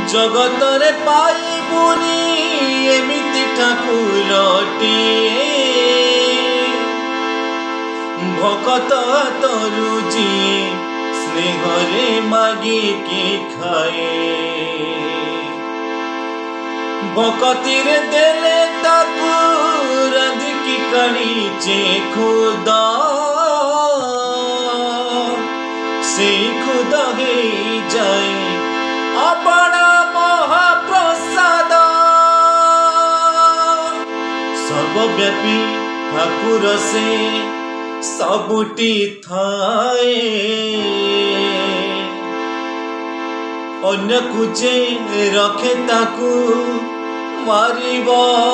जगतरे पाइबुनी एमिति ठाकुरटिए भकत तरुजी स्नेहरे मागिकी खाए भकतिरे देले ताकू राधिकी काढ़ीचे खुदा से खुदा हे जाए अपना महाप्रसाद सर्वव्यापी ठाकुर से सबुटी थाए अन्य कुजे रखे ताकू मारिब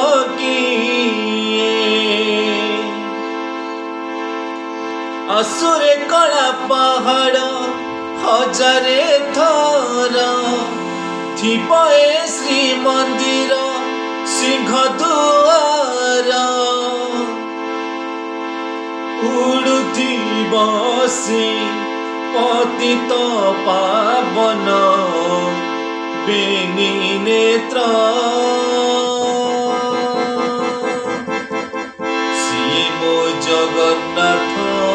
किए असुरे कला पहाड़ हजारे थर थिपए श्री मंदिर सिंहदुआर उड़ुथिब से पतित पावन बेनी नेत्र सिए मो जगन्नाथ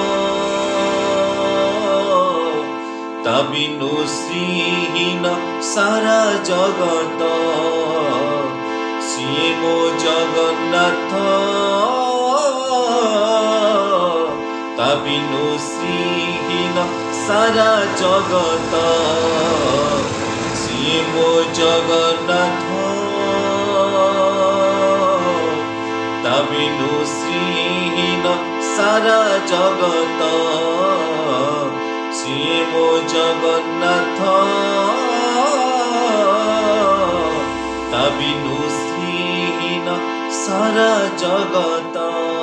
तबिनु श्रीहीन सारा जगत सिए मो जगन्नाथ तबिनु श्रीहीन सारा जगत सिए मो जगन्नाथ तबिनु श्रीहीन सारा जगत सिए मो जगन्नाथ तबिनु श्रीहीन सारा जगत।